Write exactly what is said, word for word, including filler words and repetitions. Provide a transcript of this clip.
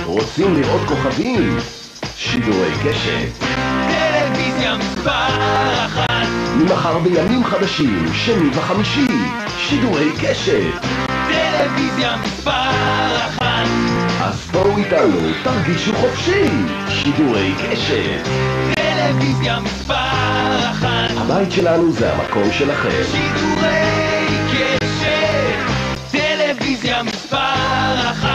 רוצים לראות כוכבים? שידורי קשת. טלוויזיה מספר אחת. ממחר בימים חדשים, שני וחמישי, שידורי קשת. טלוויזיה מספר אחת. אז בואו איתנו, תרגישו חופשי, שידורי קשת. טלוויזיה מספר אחת. הבית שלנו זה המקום שלכם. שידורי קשת. טלוויזיה מספר אחת.